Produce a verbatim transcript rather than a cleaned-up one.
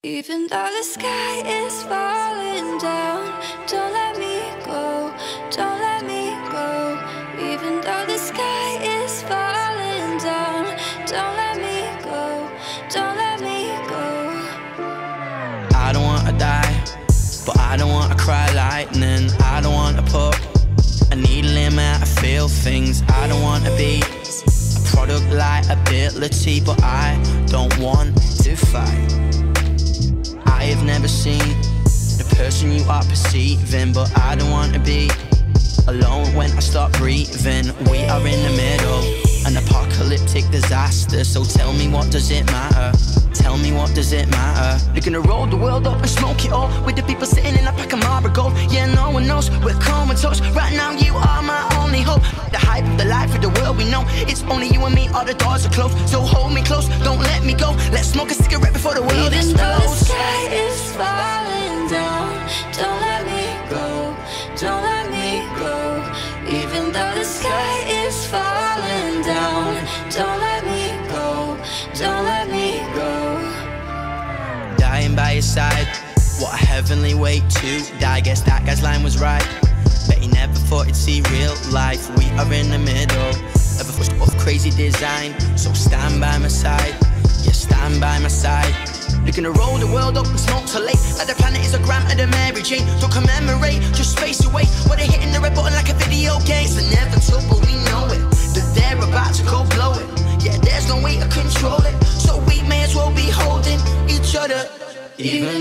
Even though the sky is falling down, don't let me go, don't let me go. Even though the sky is falling down, don't let me go, don't let me go. I don't wanna die, but I don't wanna cry lightning. I don't wanna put a needle in my I feel things. I don't wanna be a product liability, but I don't want to fight. I have never seen the person you are perceiving, but I don't want to be alone when I start breathing. We are in the middle, an apocalyptic disaster. So tell me, what does it matter? Tell me, what does it matter? You're gonna roll the world up and smoke it all with the people sitting in a pack of Marlboro Gold. Yeah, no one knows we're comatose. Right now you are my only hope. The hype of the life of the world we know. It's only you and me, all the doors are closed. So hold me close, don't let me go. Let's smoke a cigarette before the world Even explodes. though the sky is falling down, don't let me go, don't let me go. Even though the sky is falling down, don't let me go, don't let me go. Dying by your side, what a heavenly way to die. Guess that guy's line was right. Bet he never thought he'd see real life. We are in the middle of a full of crazy design. So stand by my side, yeah, stand by my side. You're gonna roll the world up and smoke till late, like the planet is a gram of the Mary Jane. Don't commemorate, just space away. What they hitting the red button like a video game. It's inevitable, we know it, that they're about to go blow it. Yeah, there's no way to control it, so we may as well be holding each other. Even